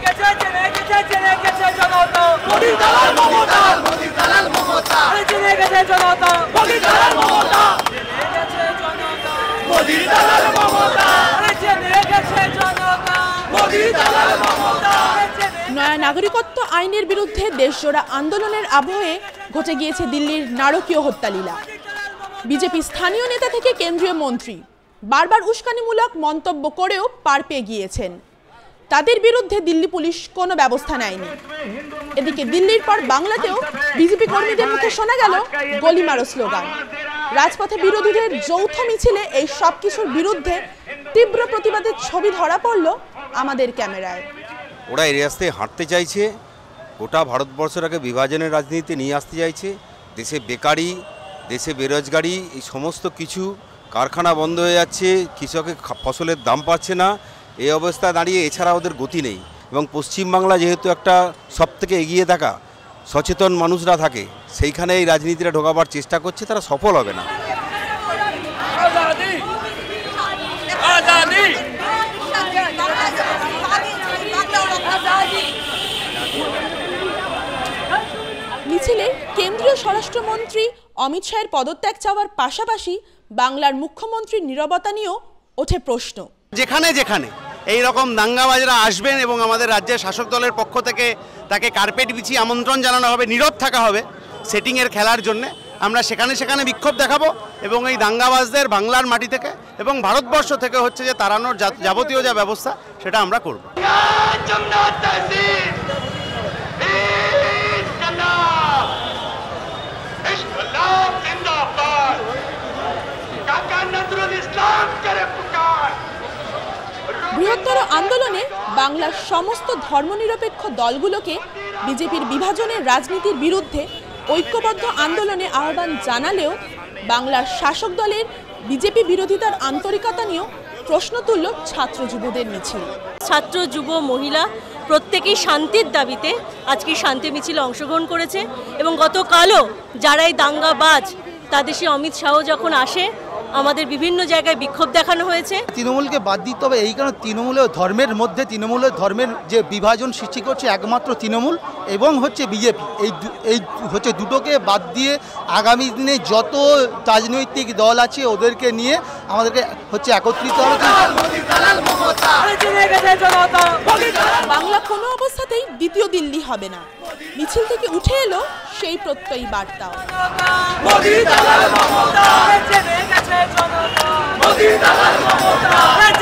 নয়া নাগরিকত্ব আইনের বিরুদ্ধে দেশজোড়া আন্দোলনের আবহে ঘটে গিয়েছে দিল্লির নারকীয় হত্যালীলা। বিজেপি স্থানীয় নেতা থেকে কেন্দ্রীয় মন্ত্রী বারবার উস্কানিমূলক মন্তব্য করেও পার পেয়ে গিয়েছেন। তাদের বিরুদ্ধে দিল্লি পুলিশ কোনো ব্যবস্থা নেয়নি। এদিকে দিল্লির পর বাংলাতেও বিজেপি কর্মীদের মুখে শোনা গেল গলি মারো স্লোগান। রাজপথে বিরোধীদের যৌথ মিছিলে এই সব কিছুর বিরুদ্ধে তীব্র প্রতিবাদের ছবি ধরা পড়ল আমাদের ক্যামেরায়। ওরা এই রাস্তায় হাঁটতে চাইছে, গোটা ভারতবর্ষটাকে বিভাজনের রাজনীতিতে নিয়ে আসতে চাইছে। দেশে বেকারি, দেশে বেরোজগারি, এই সমস্ত কিছু, কারখানা বন্ধ হয়ে যাচ্ছে, কৃষকের ফসলের দাম পাচ্ছে না। এই অবস্থা দাঁড়িয়ে এছাড়া ওদের গতি নেই। এবং পশ্চিমবাংলা যেহেতু একটা সবথেকে এগিয়ে থাকা সচেতন মানুষরা থাকে, সেইখানে এই রাজনীতিটা ঢোকাবার চেষ্টা করছে, তারা সফল হবে না। মিছিলে কেন্দ্রীয় স্বরাষ্ট্রমন্ত্রী অমিত শাহের পদত্যাগ চাওয়ার পাশাপাশি বাংলার মুখ্যমন্ত্রীর নীরবতা নিয়েও ওঠে প্রশ্ন। যেখানে যেখানে এই রকম দাঙ্গাবাজরা আসবেন এবং আমাদের রাজ্যের শাসক দলের পক্ষ থেকে তাকে কার্পেট বিছিয়ে আমন্ত্রণ জানানো হবে, নীরব থাকা হবে সেটিংয়ের খেলার জন্য, আমরা সেখানে সেখানে বিক্ষোভ দেখাবো এবং এই দাঙ্গাবাজদের বাংলার মাটি থেকে এবং ভারতবর্ষ থেকে হচ্ছে যে তাড়ানোর যাবতীয় যা ব্যবস্থা সেটা আমরা করব। বৃহত্তর আন্দোলনে বাংলার সমস্ত ধর্মনিরপেক্ষ দলগুলোকে বিজেপির বিভাজনের রাজনীতির বিরুদ্ধে ঐক্যবদ্ধ আন্দোলনে আহ্বান জানালেও বাংলার শাসক দলের বিজেপি বিরোধিতার আন্তরিকতা নিয়েও প্রশ্ন তুলল ছাত্র যুবদের মিছিল। ছাত্র যুব মহিলা প্রত্যেকেই শান্তির দাবিতে আজকে শান্তি মিছিলে অংশগ্রহণ করেছে এবং গতকালও যারা এই দাঙ্গাবাজ তাদের সে অমিত শাহ যখন আসে আমাদের বিভিন্ন জায়গায় বিক্ষোভ দেখানো হয়েছে। তৃণমূলকে বাদ দিতে হবে, এই কারণে তৃণমূলের ধর্মের মধ্যে তৃণমূলের ধর্মের যে বিভাজন সৃষ্টি করছে একমাত্র তৃণমূল এবং হচ্ছে বিজেপি, এই হচ্ছে দুটোকে বাদ দিয়ে আগামী দিনে যত রাজনৈতিক দল আছে ওদেরকে নিয়ে আমাদেরকে হচ্ছে একত্রিত হবে। বাংলা কোনো অবস্থাতেই দ্বিতীয় দিল্লি হবে না, মিছিল থেকে উঠে এলো সেই প্রত্যয়ী বার্তাও।